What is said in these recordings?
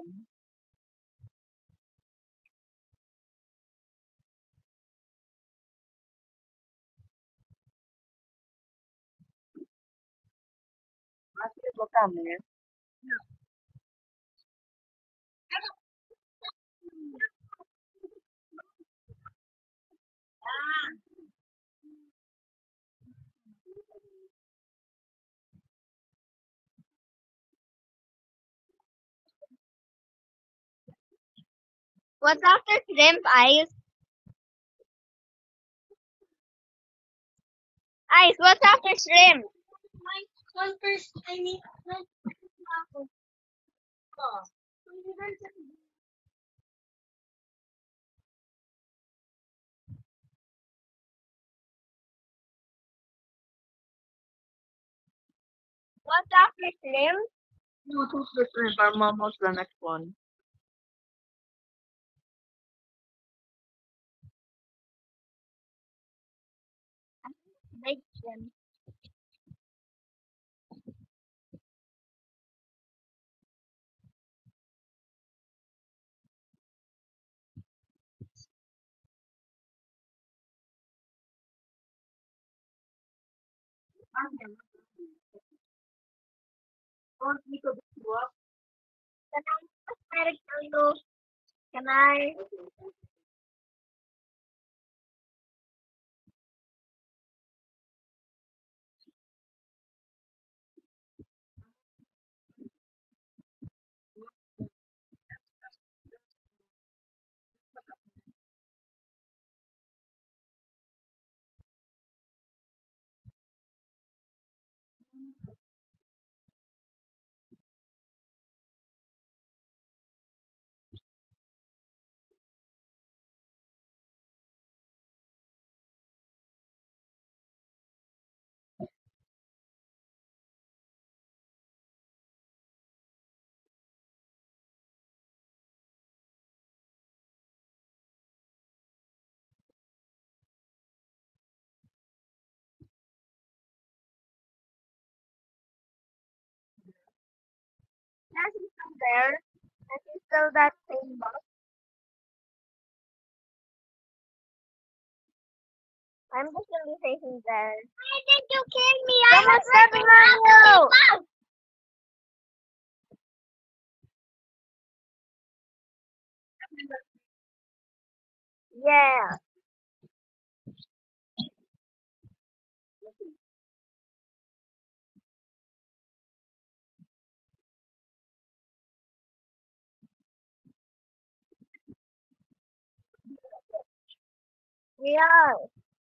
What's after shrimp, Ice? Ice, what's after shrimp? My first, I need my What's after shrimp? No, two shrimp are almost the next one. Big shrimp. Can I tell you? Can I? Yes, it's still there. Yes, it's still that same box. I'm just gonna be facing there. Why did you kill me? Someone's stepping on you! Yeah. Yeah.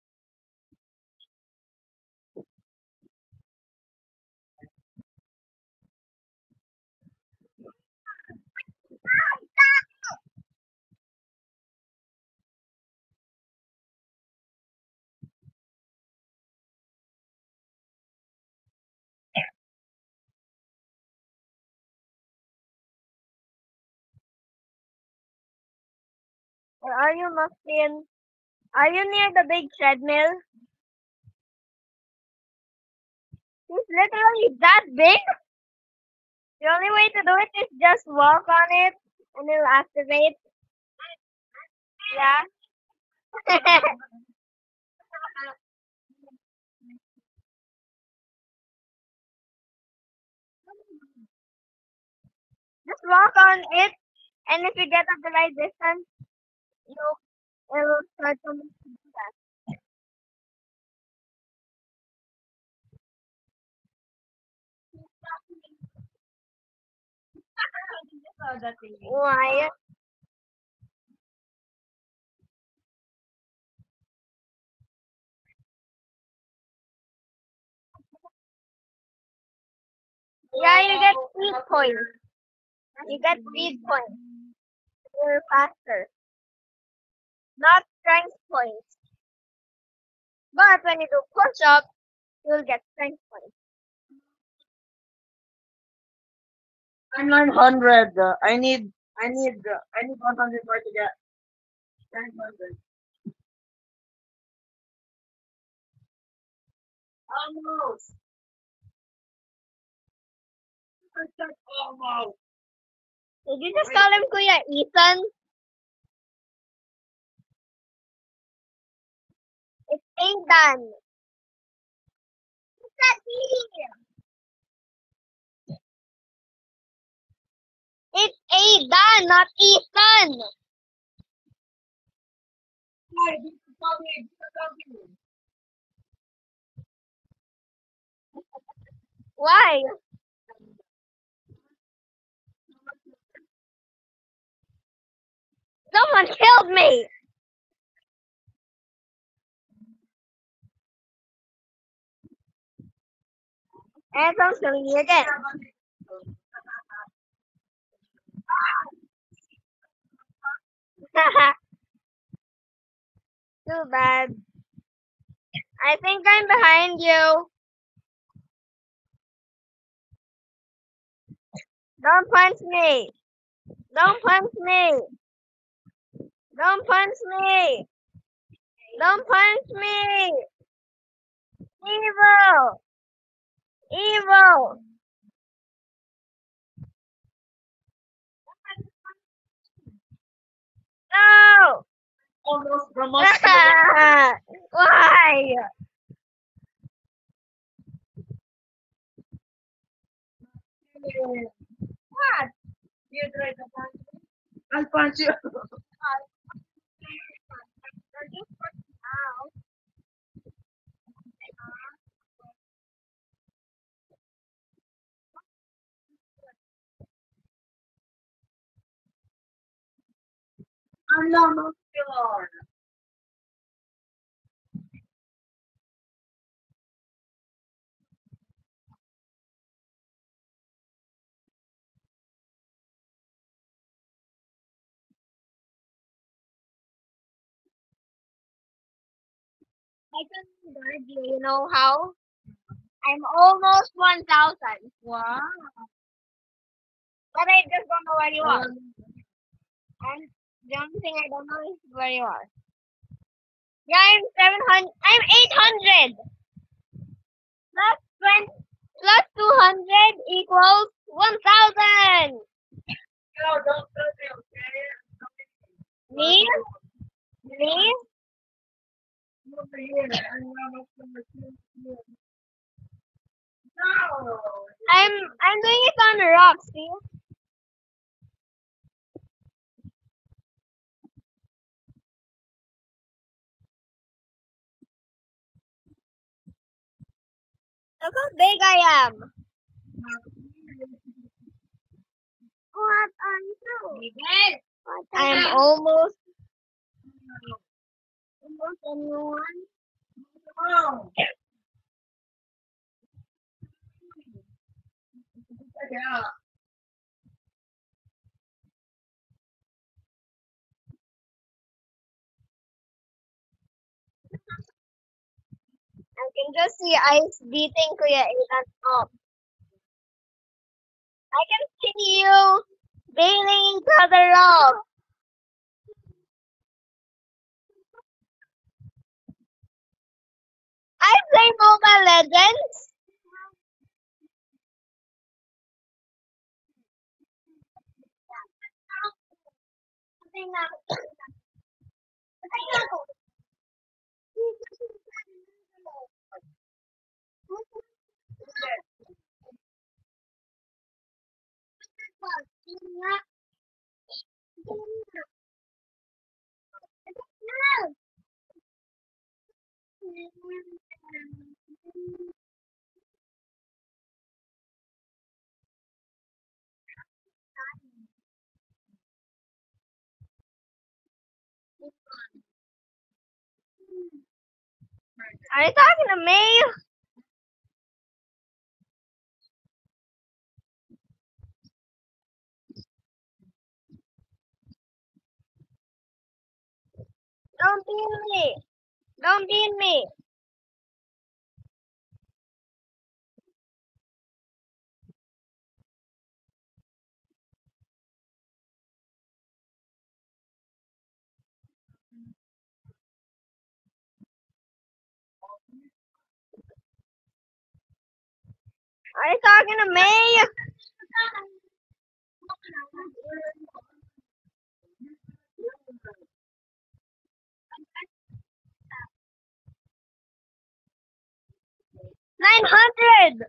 Where are you, Muffin? Are you near the big treadmill? It's literally that big. The only way to do it is just walk on it and it'll activate. Yeah. Just walk on it, and if you get at the right distance, you it'll start to move fast. Why? Yeah, you get speed points. You get speed points. You're faster, not strength points. But when you do push up, you'll get strength points. I'm 900. I need 100 more to get 900. Almost. Almost. Did you just call him Kuya Ethan? It's Aidan. What's that mean? It's Aidan, not Ethan. Why? Someone killed me. And I'm killing you again. Too bad. I think I'm behind you. Don't punch me. Don't punch me. Don't punch me. Don't punch me. Evil. Evil. No. Almost promoted. Why? What? You try to punch me? I'll punch you. I'm not muscular. I can guard you. You know how? I'm almost 1,000. Wow. But I just don't know where you are. And the only thing I don't know is where you are. Yeah, I'm 700. I'm 800. Plus 20, plus 200 equals 1,000. No, don't touch me, okay? Me? Me? Over here. I'm not muscular too. No. I'm doing it on the rocks, see? Look how big I am. What are you doing? I'm almost anyone. Oh. Yeah. I can just see ice beating Kuya Ethan up. I can see you bailing each other up. I play Mobile Legends. Are you talking to me? Don't beat me. Don't beat me. Are you talking to me? 900.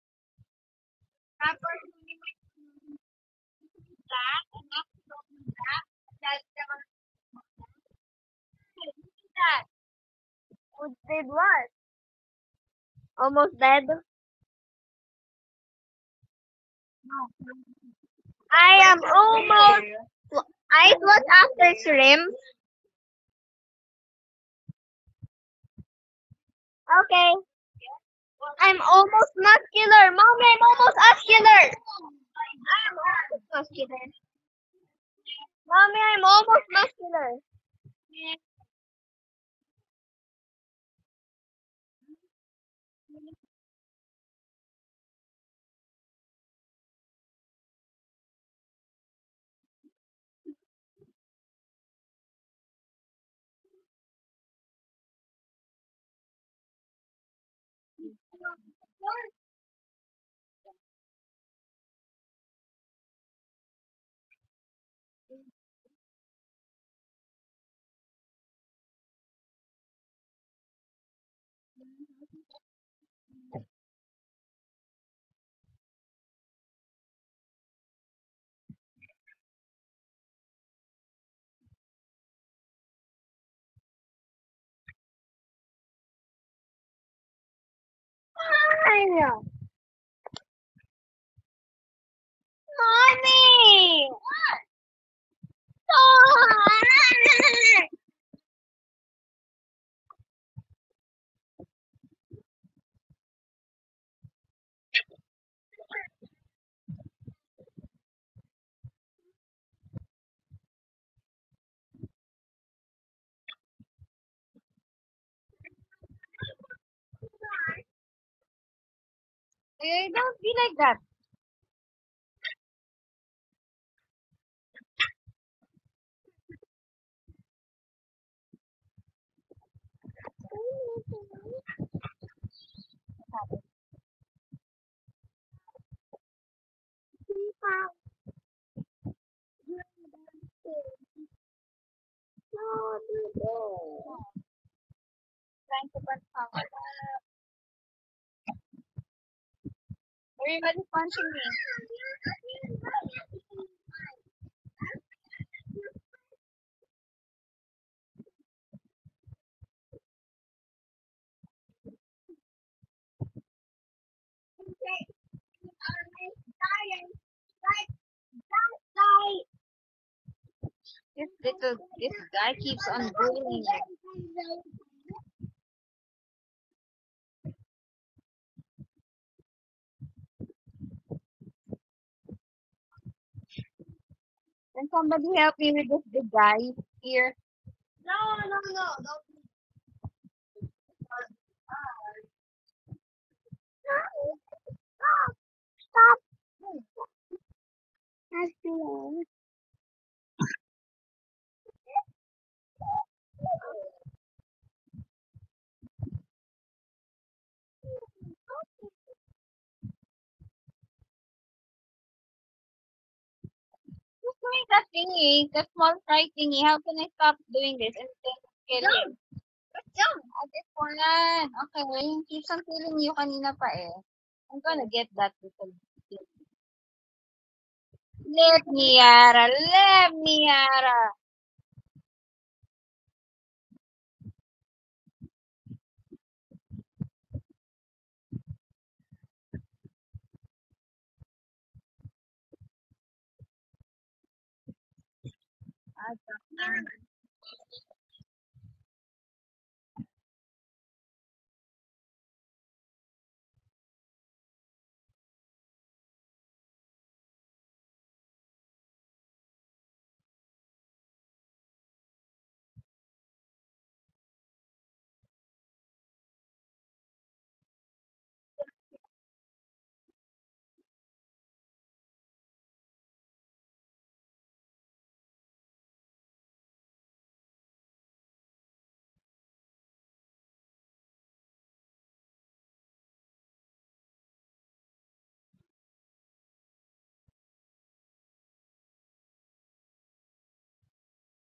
Who did what? Almost dead. I am almost. I was after shrimp. Okay. I'm almost muscular. Mommy, I'm almost muscular. I'm almost muscular. Mommy, I'm almost muscular. Fine. Mommy! Stop! Don't be like that. Trying to punch someone. Everybody's punching me. This guy keeps on bullying you. Can somebody help me with this big guy here? No. Stop. Stop. Who's doing that thingy? That small fry thingy. How can I stop doing this and then kill him? Jump! At this one. Okay. Keeps on killing you kanina pa eh. I'm gonna get that little bit. Let me, Yara. Let me, Yara.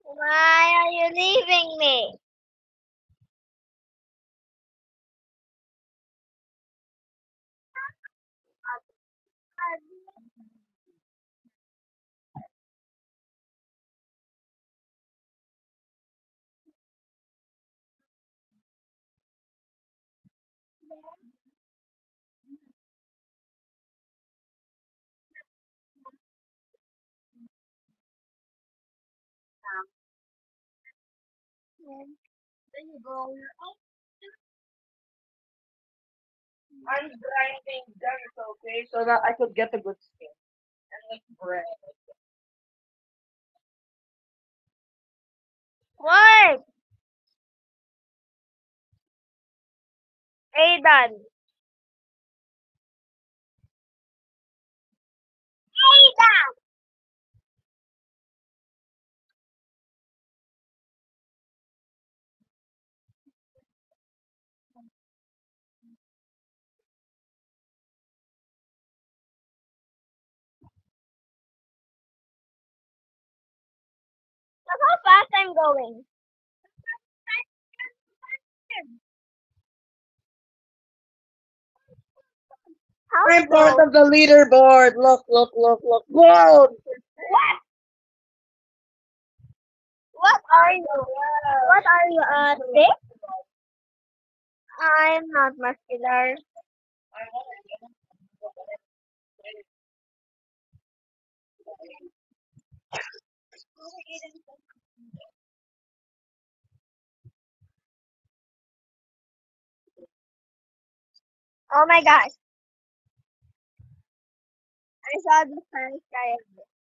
Why are you leaving me? There you go. I'm grinding dirt, okay, so that I could get a good skin and make bread. What? Aidan. Aidan! Look how fast I'm going. How I'm part slow? of the leaderboard. Look, look, look, look. Gold! What? What are you? What are you, thick? I'm not muscular. Oh my gosh. I saw the first guy.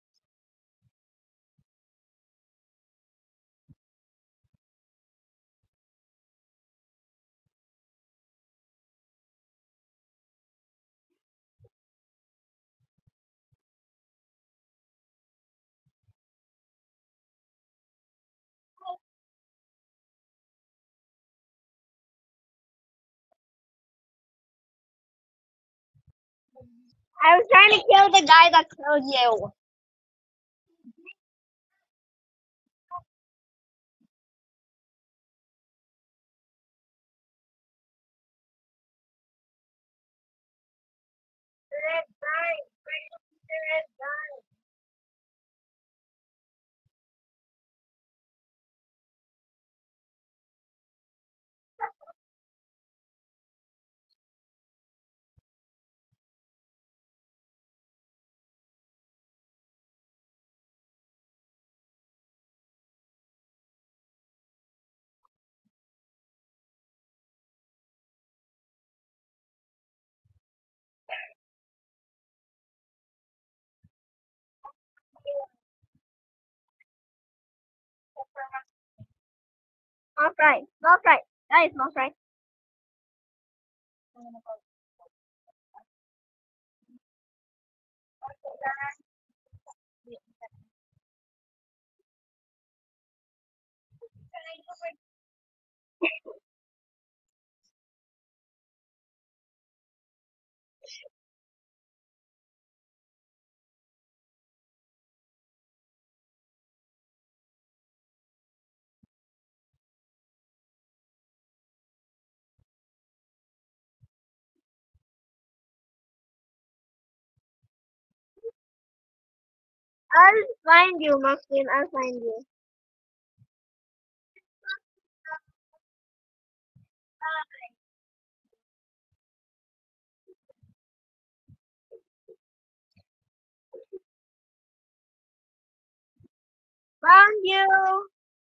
I was trying to kill the guy that killed you. Red guy. Red guy. Small fry. Small fry. That is small fry. I'll find you, Maxine. I'll find you. Found you.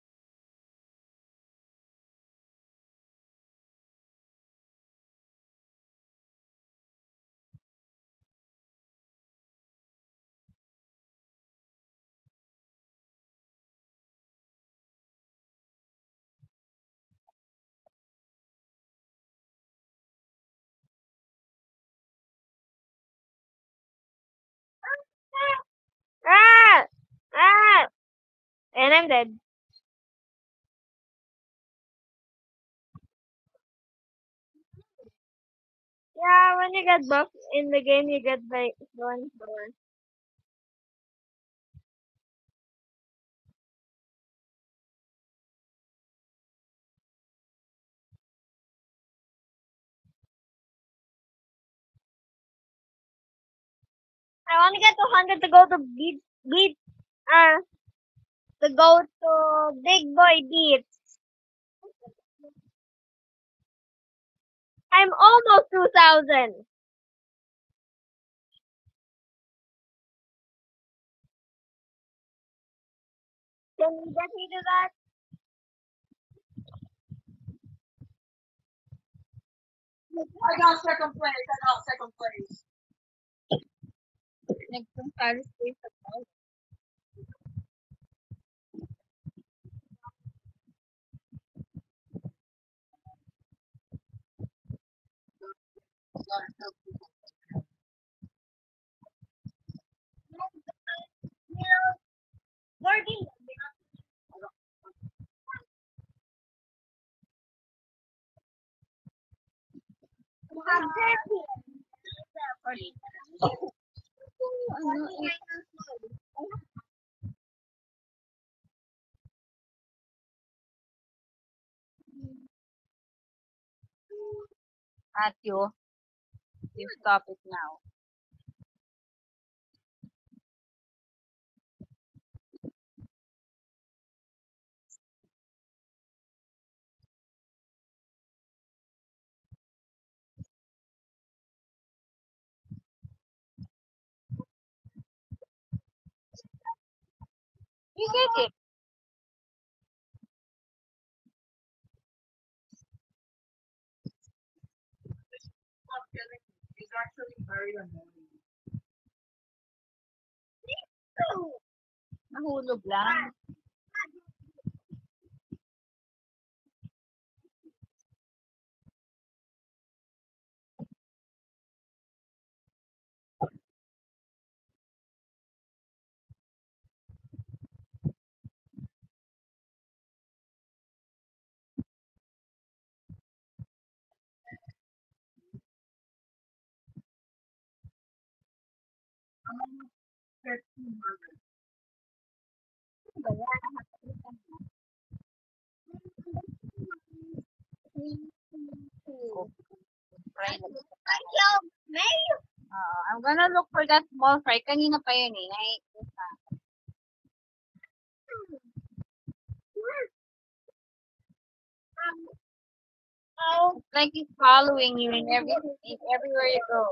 Ah! Ah! And I'm dead. Yeah, when you get buff in the game, you get the one sword. I only get 200 to go to beach, uh, to go to Big Boy Beach. I'm almost 2,000. Can you get me to that? I got second place. I got second place. Nagpunta space ako. Working. Matthew, you stop it now. You get it. It's actually very annoying. Nahulog lang. Fry na. I'm gonna look for that small fry. Kanina pa yun eh. Oh, It's like he's following you everywhere you go.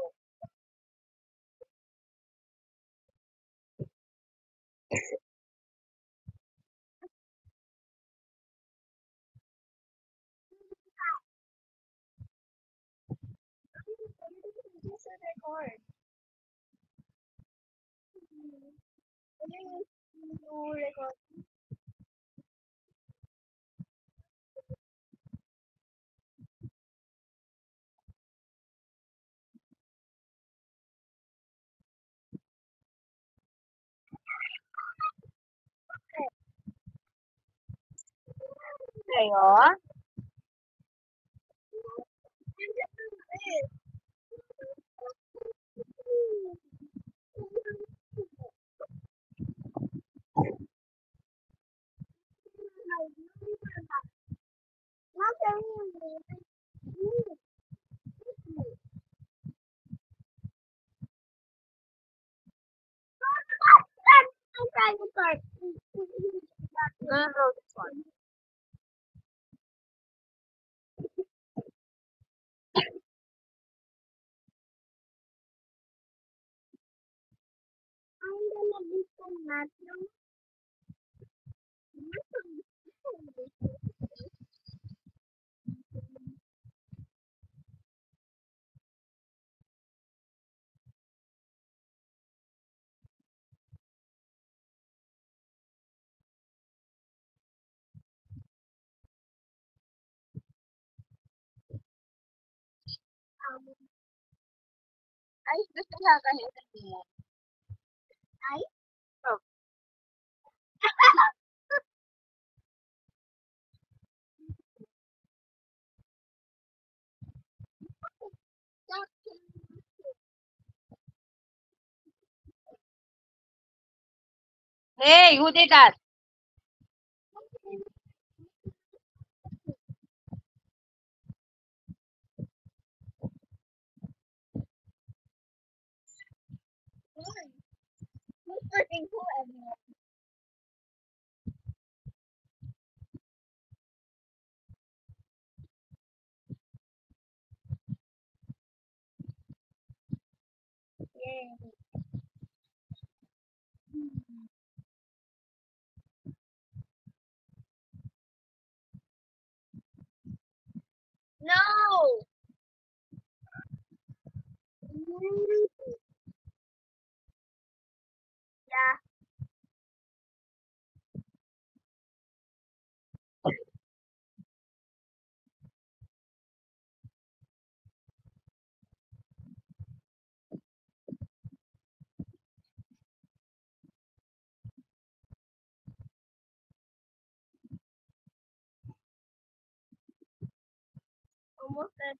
Kayo? I'm trying to start. I'm gonna throw this one. I'm gonna be some Matthew. Ay, gusto niya kahit hindi. Ay? Oh. Hey, who did that? Asking who everyone. Yay. No. Yeah. Almost at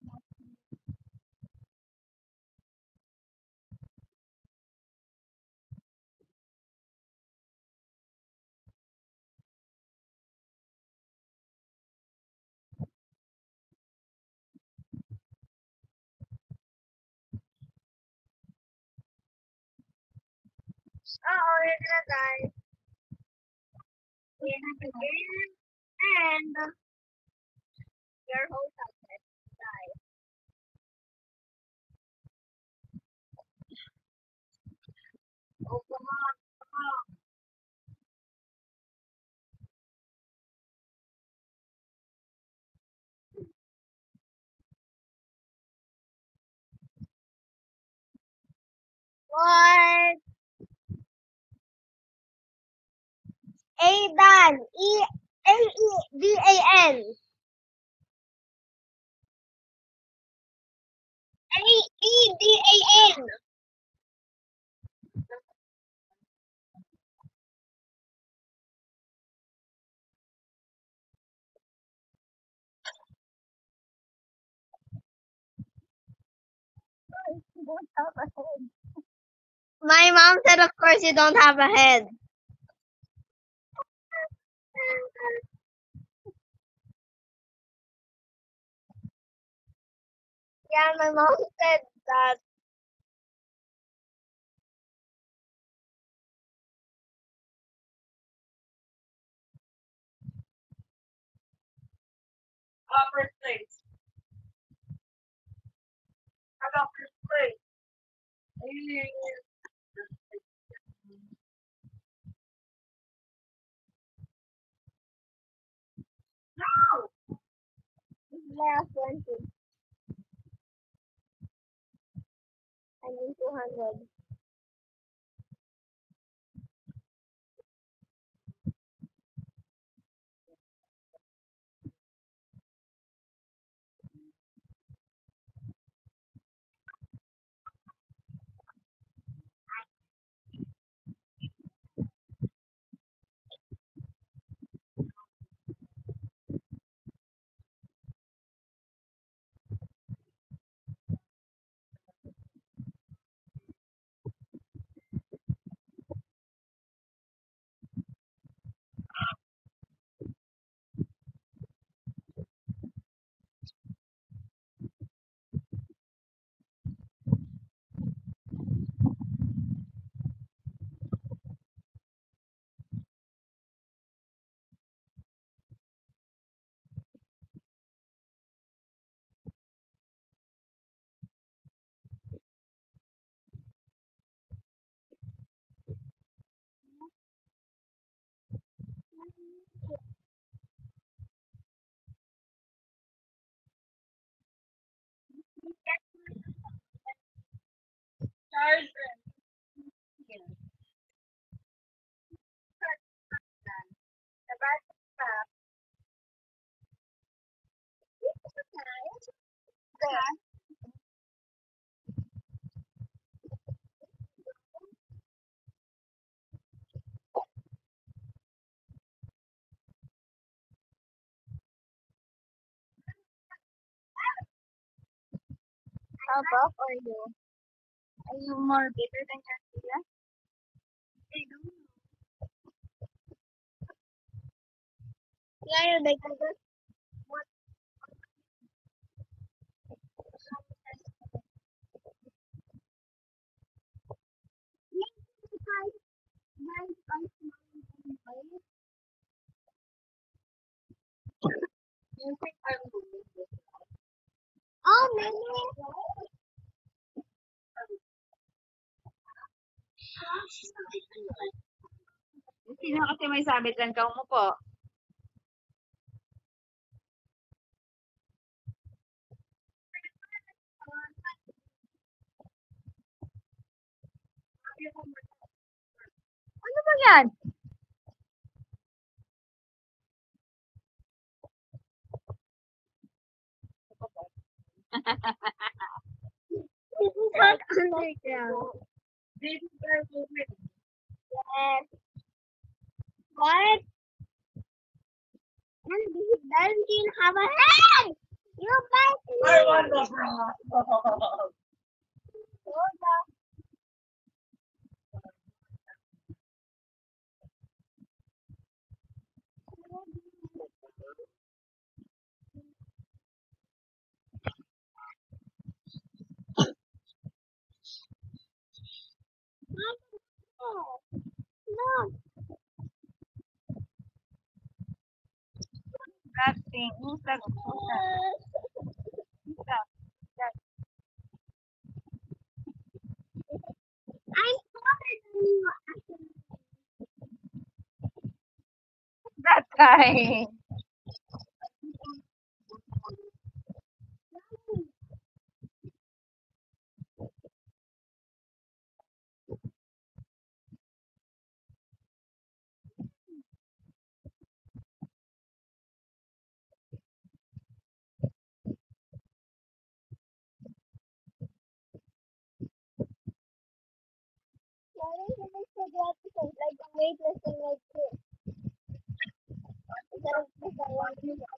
oh, you're gonna die. In the game and your whole subject die. Oh, come on, come on. What? Adan. Aedan. Aedan. You don't have a head. My mom said, of course, you don't have a head. Yeah, my mom said that. Upper place. How about first place? No! This is my last 20. I mean 200. Charger. The back. How buff are you? Are you more bigger than Castilla? I don't know. Yeah, you're bigger than what? Oh, maybe. Sino kasi may sabit lang ka mo po? Ano ba yan? This is not underground. This is our movement. Yes. What? And this doesn't even have a head! You bite me! I want the frog. No. That thing. Usag. I'm smaller than you. That guy. Why don't you make the glasses like a weightlifting like this? Instead of just a one.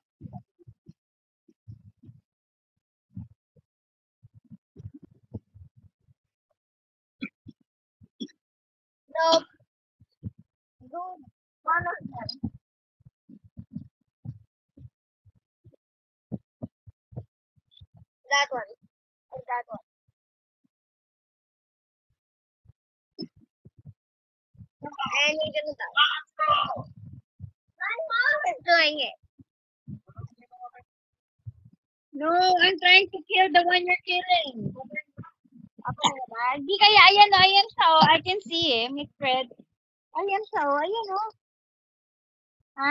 Nope. Do one of them. That one. And that one. And you do that. My mom is doing it. No, I'm trying to kill the one you're killing. Ako na ba? Di kaya, ayan o, ayan siya o. I can see him. It's red. Ayan siya o, ayan o. Ha?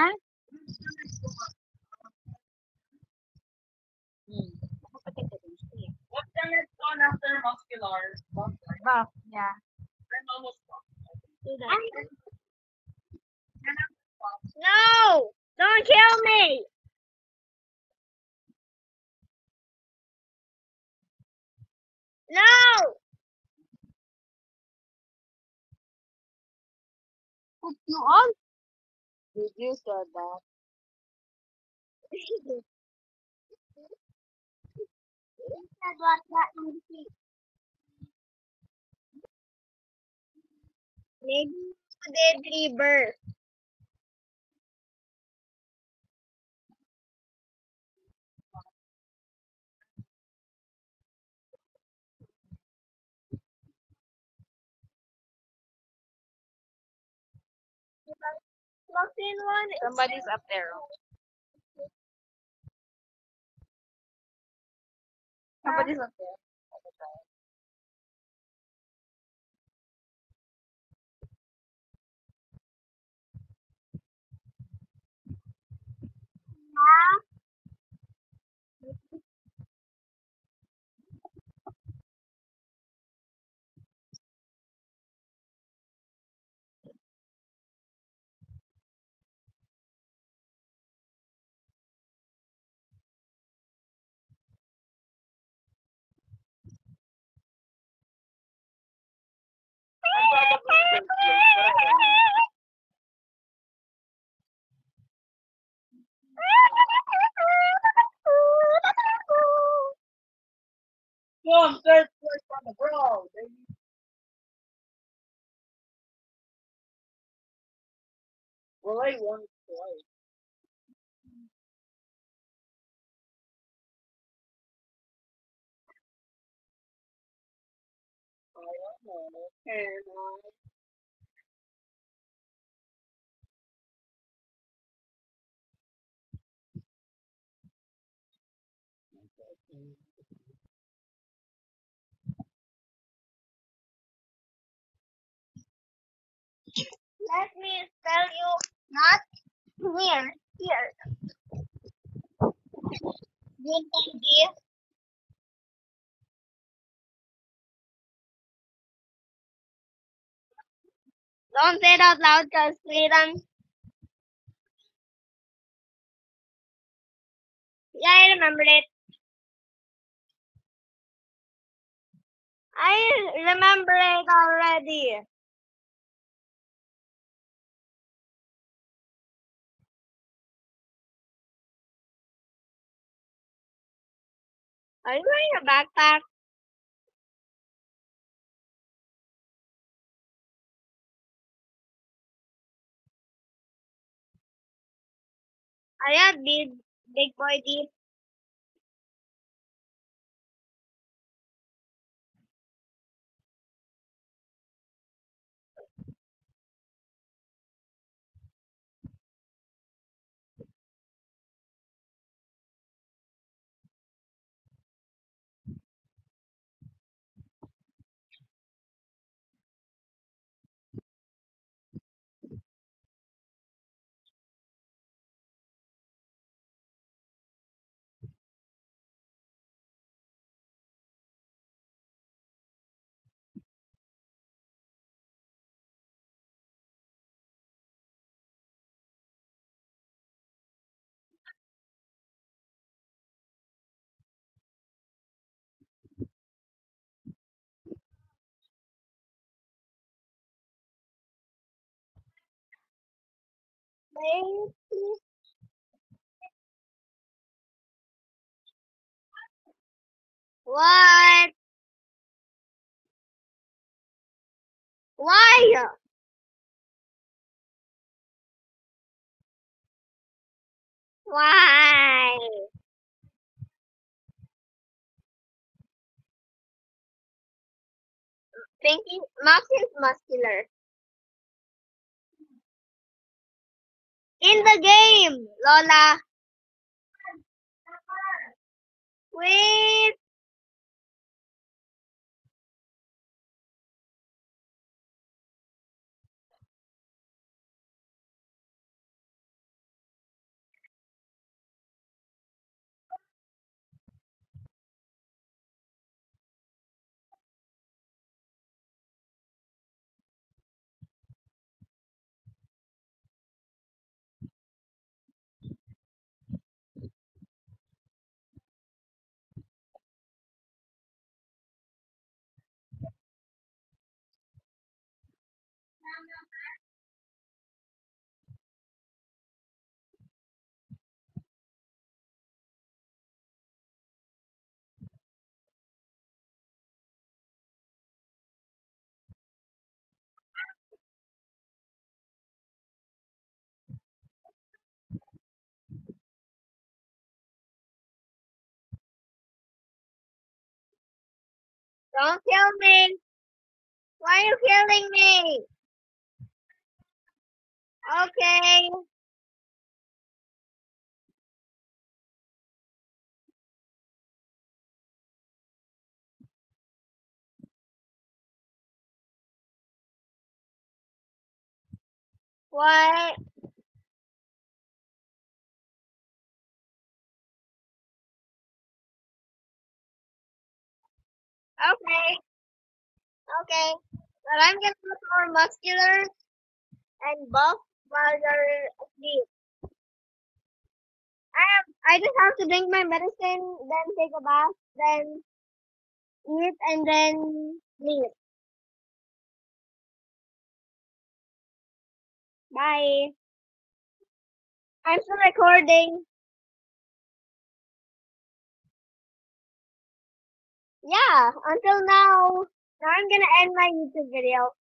Hmm. Ako pati ito din siya. What's the next one after muscular? Buff, yeah. I'm almost done. Do that. No! Don't kill me! No! Put you on? Did you saw that? Instead what that one see. Maybe you did rebirth. Muffin one is Somebody's up there. Somebody's up there. Come, third place on the ground, baby. Well, I won twice. I don't know. And Let me tell you, not here, here. You can give. Don't say it out loud, cause Freedom. Yeah, I remember it. I remember it already. Are you wearing a backpack? Are you a big boy deep? Maybe. What? Why? Why? Thinking Max is muscular. In the game, Lola. Wait. Don't kill me. Why are you killing me? Okay. What? Okay. Okay. But I'm gonna look more muscular and buff while you're asleep. I just have to drink my medicine, then take a bath, then eat, and then sleep. Bye. I'm still recording. Yeah, until now. Now I'm gonna end my YouTube video.